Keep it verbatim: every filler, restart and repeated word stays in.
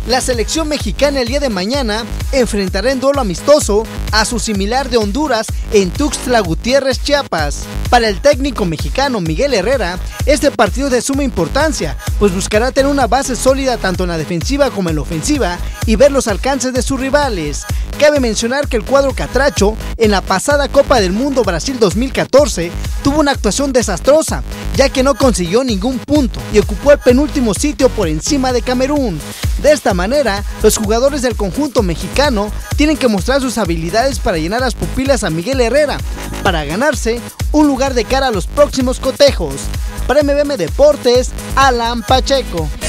La selección mexicana el día de mañana enfrentará en duelo amistoso a su similar de Honduras en Tuxtla Gutiérrez, Chiapas. Para el técnico mexicano Miguel Herrera, este partido es de suma importancia, pues buscará tener una base sólida tanto en la defensiva como en la ofensiva y ver los alcances de sus rivales. Cabe mencionar que el cuadro catracho en la pasada Copa del Mundo Brasil dos mil catorce tuvo una actuación desastrosa, ya que no consiguió ningún punto y ocupó el penúltimo sitio por encima de Camerún. De esta manera, los jugadores del conjunto mexicano tienen que mostrar sus habilidades para llenar las pupilas a Miguel Herrera, para ganarse un lugar de cara a los próximos cotejos. Para M V M Deportes, Alan Pacheco.